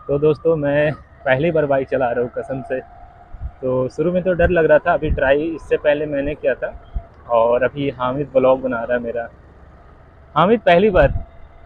तो दोस्तों मैं पहली बार बाइक चला रहा हूँ कसम से। तो शुरू में तो डर लग रहा था, अभी ट्राई इससे पहले मैंने किया था। और अभी हामिद ब्लॉग बना रहा है मेरा। हामिद पहली बार।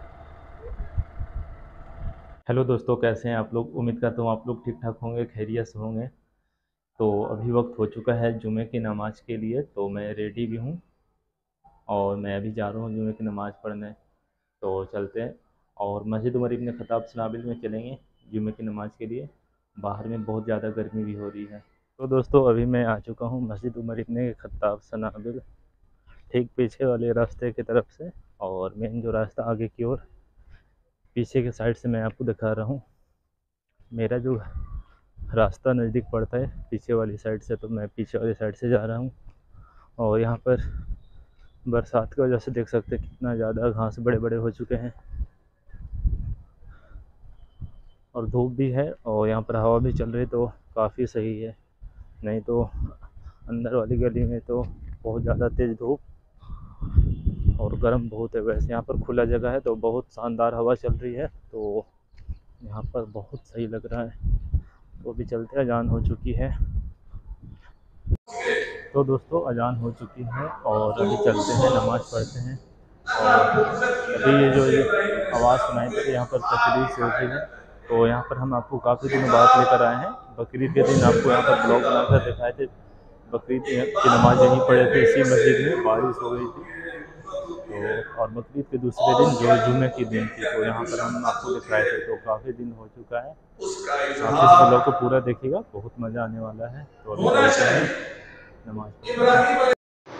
हेलो दोस्तों, कैसे हैं आप लोग? उम्मीद करता हूँ आप लोग ठीक ठाक होंगे, खैरियत से होंगे। तो अभी वक्त हो चुका है जुमे की नमाज़ के लिए, तो मैं रेडी भी हूँ और मैं अभी जा रहा हूँ जुमे की नमाज़ पढ़ने। तो चलते हैं और मस्जिद उमर इब्न खत्ताब सनाबिल में चलेंगे जुमे की नमाज़ के लिए। बाहर में बहुत ज़्यादा गर्मी भी हो रही है। तो दोस्तों अभी मैं आ चुका हूँ मस्जिद उमर इब्न खत्ताब सनाबिल, ठीक पीछे वाले रास्ते की तरफ से। और मेन जो रास्ता आगे की ओर पीछे के साइड से मैं आपको दिखा रहा हूँ। मेरा जो रास्ता नज़दीक पड़ता है पीछे वाली साइड से, तो मैं पीछे वाली साइड से जा रहा हूँ। और यहाँ पर बरसात की वजह से देख सकते हैं कितना ज़्यादा घास बड़े बड़े हो चुके हैं और धूप भी है और यहाँ पर हवा भी चल रही, तो काफ़ी सही है। नहीं तो अंदर वाली गली में तो बहुत ज़्यादा तेज़ धूप और गर्म बहुत है। वैसे यहाँ पर खुला जगह है तो बहुत शानदार हवा चल रही है, तो यहाँ पर बहुत सही लग रहा है। तो अभी चलते, अजान हो चुकी है। तो दोस्तों अजान हो चुकी है और अभी चलते हैं, नमाज़ पढ़ते हैं। और अभी ये आवाज़ सुनाई दे रही है, यहाँ पर तकरीर से उठी है। तो यहाँ पर हम आपको काफ़ी दिनों बाद लेकर आए हैं। बकरीद के दिन आपको यहाँ पर ब्लॉग बनाकर दिखाए थे। बकरीद की नमाज़ यहीं पढ़े थे इसी मस्जिद में, बारिश हो गई थी। तो और बकरीद के दूसरे दिन जो जुमे की दिन थी, तो यहाँ पर हम आपको दिखाए थे। तो काफ़ी दिन हो चुका है। आप इस ब्लॉग को पूरा देखिएगा, बहुत मज़ा आने वाला है। तो अभी चलते हैं नमाज।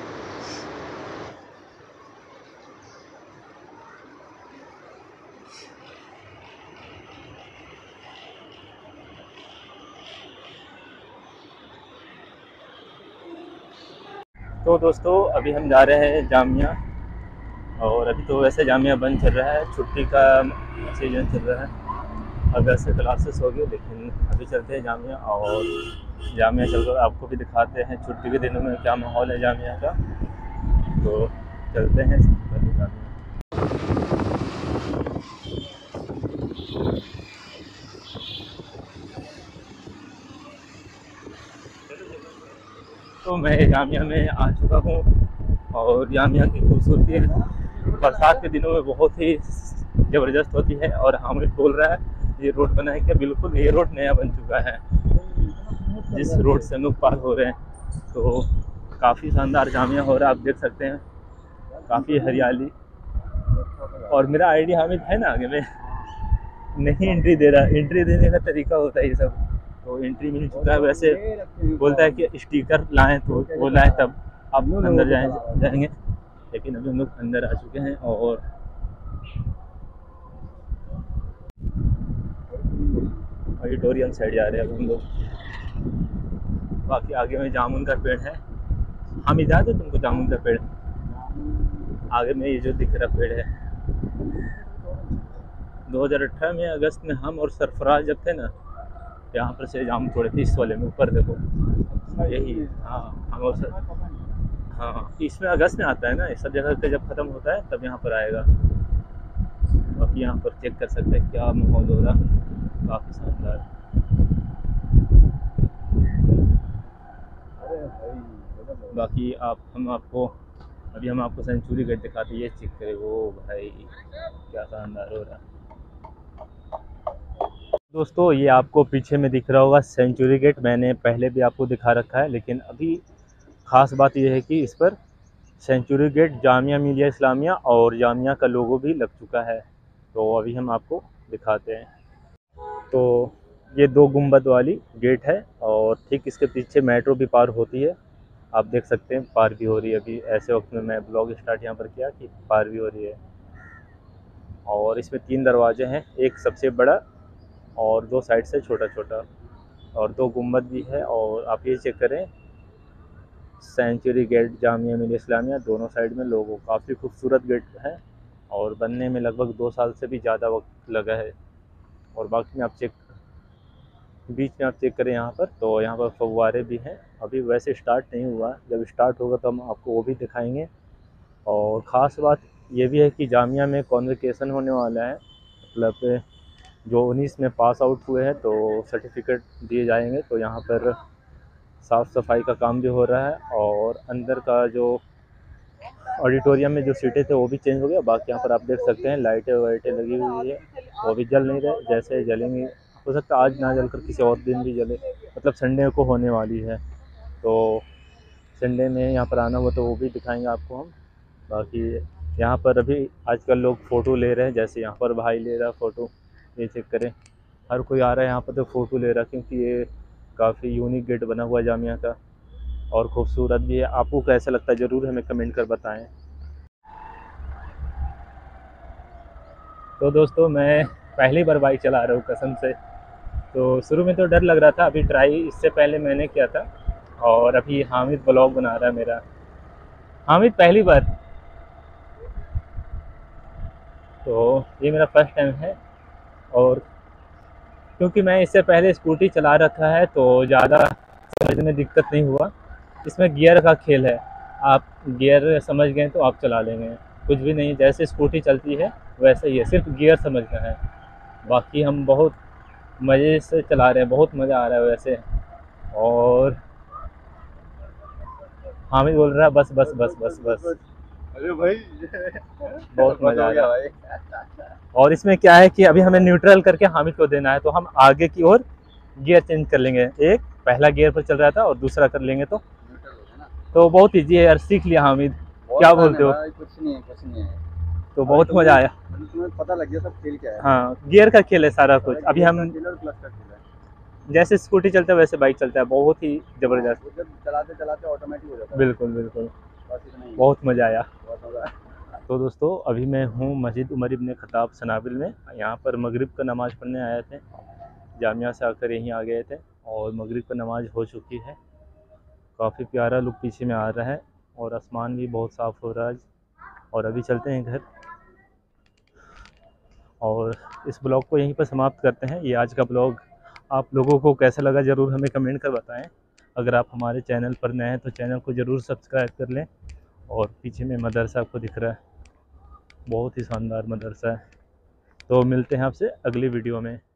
तो दोस्तों अभी हम जा रहे हैं जामिया। और अभी तो वैसे जामिया बंद चल रहा है, छुट्टी का सीजन चल रहा है। अगस्त से क्लासेस होगी, लेकिन अभी चलते हैं जामिया। और जामिया चलकर आपको भी दिखाते हैं छुट्टी के दिनों में क्या माहौल है जामिया का। तो चलते हैं जामिया। तो मैं जामिया में आ चुका हूँ और जामिया की खूबसूरती बरसात के दिनों में बहुत ही ज़बरदस्त होती है। और हामिद बोल रहा है ये रोड बना है क्या? बिल्कुल, ये रोड नया बन चुका है जिस रोड से हम लोग पार हो रहे हैं। तो काफ़ी शानदार जामिया हो रहा है, आप देख सकते हैं काफ़ी हरियाली। और मेरा आईडी हामिद है ना, आगे में नहीं एंट्री दे रहा। एंट्री देने का तरीका होता है ये सब। तो एंट्री मिल चुका है। वैसे बोलता है कि स्टिकर लाएं, तो वो लाएं तब आप अंदर जाएंगे। लेकिन अभी हम लोग अंदर आ चुके हैं और ऑडिटोरियम साइड जा रहे हैं अब हम लोग। बाकी आगे में जामुन का पेड़ है। हम याद है तुमको जामुन का पेड़? आगे में ये जो दिख रहा पेड़ है, 2018 में अगस्त में हम और सरफराज जब थे ना, यहाँ पर से जामुन तोड़े थे। इस वाले में ऊपर देखो, यही। हाँ, हम और सर। हाँ, इसमें अगस्त में आता है ना, इस सब जगह पे जब ख़त्म होता है तब यहाँ पर आएगा। बाकी यहाँ पर चेक कर सकते हैं क्या माहौल हो रहा, काफ़ी शानदार। बाकी हम आपको अभी हम आपको सेंचुरी गेट दिखाते हैं, ये चेक करें। वो भाई क्या शानदार हो रहा है। दोस्तों ये आपको पीछे में दिख रहा होगा सेंचुरी गेट, मैंने पहले भी आपको दिखा रखा है। लेकिन अभी ख़ास बात यह है कि इस पर सेंचुरी गेट जामिया मिलिया इस्लामिया और जामिया का लोगो भी लग चुका है। तो अभी हम आपको दिखाते हैं। तो ये दो गुंबद वाली गेट है और ठीक इसके पीछे मेट्रो भी पार होती है। आप देख सकते हैं पार भी हो रही है। अभी ऐसे वक्त में मैं ब्लॉग स्टार्ट यहाँ पर किया कि पार भी हो रही है। और इसमें 3 दरवाजे हैं, एक सबसे बड़ा और 2 साइड से छोटा छोटा, और 2 गुंबद भी है। और आप ये चेक करें, सेंचुरी गेट जामिया मिलिया इस्लामिया दोनों साइड में लोगो, काफ़ी खूबसूरत गेट है। और बनने में लगभग 2 साल से भी ज़्यादा वक्त लगा है। और बाकी में आप चेक, बीच में आप चेक करें यहाँ पर, तो यहाँ पर फव्वारे भी हैं। अभी वैसे स्टार्ट नहीं हुआ, जब स्टार्ट होगा तो हम आपको वो भी दिखाएंगे। और ख़ास बात ये भी है कि जामिया में कॉन्वोकेशन होने वाला है, मतलब जो 19 में पास आउट हुए हैं तो सर्टिफिकेट दिए जाएंगे। तो यहाँ पर साफ़ सफाई का काम भी हो रहा है और अंदर का जो ऑडिटोरियम में जो सीटें थे वो भी चेंज हो गया। बाकी यहाँ पर आप देख सकते हैं लाइटें वाइटें लगी हुई है, वो भी जल नहीं रहे, जैसे जलेंगी हो सकता है आज ना जलकर किसी और दिन भी जले, मतलब संडे को होने वाली है। तो संडे में यहाँ पर आना हो तो वो भी दिखाएंगे आपको हम। बाकी यहाँ पर अभी आजकल लोग फ़ोटो ले रहे हैं, जैसे यहाँ पर भाई ले रहा है फ़ोटो, ये चेक करें, हर कोई आ रहा है यहाँ पर तो फ़ोटो ले रहा है, क्योंकि ये काफ़ी यूनिक गेट बना हुआ है जामिया का और ख़ूबसूरत भी है। आपको कैसा लगता है ज़रूर हमें कमेंट कर बताएं। तो दोस्तों मैं पहली बार बाइक चला रहा हूँ कसम से, तो शुरू में तो डर लग रहा था। अभी ट्राई इससे पहले मैंने किया था और अभी हामिद ब्लॉग बना रहा है मेरा। हामिद पहली बार, तो ये मेरा फर्स्ट टाइम है। और क्योंकि मैं इससे पहले स्कूटी चला रखा है तो ज़्यादा समझने में दिक्कत नहीं हुआ। इसमें गियर का खेल है, आप गियर समझ गए तो आप चला लेंगे, कुछ भी नहीं, जैसे स्कूटी चलती है वैसे ही है, सिर्फ गियर समझना है। बाकी हम बहुत मज़े से चला रहे हैं, बहुत मज़ा आ रहा है वैसे। और हामिद बोल रहा है बस बस बस बस बस। अरे भाई बहुत मज़ा आ रहा है। और इसमें क्या है कि अभी हमें न्यूट्रल करके हामिद को देना है, तो हम आगे की ओर गियर चेंज कर लेंगे। एक पहला गियर पर चल रहा था और दूसरा कर लेंगे तो बहुत ईजी है यार, सीख लिया हामिद, क्या बोलते हो? कुछ नहीं है, कुछ नहीं है। तो बहुत मज़ा आया। तुम्हें पता लग गया सब खेल क्या है। हाँ, गियर का खेल है सारा कुछ। अभी हम क्लच का खेल है, जैसे स्कूटी चलता है वैसे बाइक चलता है, बहुत ही ज़बरदस्त। वो जब चलाते चलाते ऑटोमेटिक हो जाता है। बिल्कुल बिल्कुल, बस इतना ही है। बहुत मज़ा आया। बहुत मजा आया। तो दोस्तों अभी मैं हूँ मस्जिद उमर इब्न खत्ताब सनाबिल में। यहाँ पर मगरिब का नमाज़ पढ़ने आए थे, जामिया से आकर यहीं आ गए थे और मगरिब का नमाज़ हो चुकी है। काफ़ी प्यारा लुक पीछे में आ रहा है और आसमान भी बहुत साफ़ हो रहा है आज। और अभी चलते हैं घर और इस ब्लॉग को यहीं पर समाप्त करते हैं। ये आज का ब्लॉग आप लोगों को कैसा लगा ज़रूर हमें कमेंट कर बताएं। अगर आप हमारे चैनल पर नए हैं तो चैनल को ज़रूर सब्सक्राइब कर लें। और पीछे में मदरसा आपको दिख रहा है, बहुत ही शानदार मदरसा है। तो मिलते हैं आपसे अगली वीडियो में।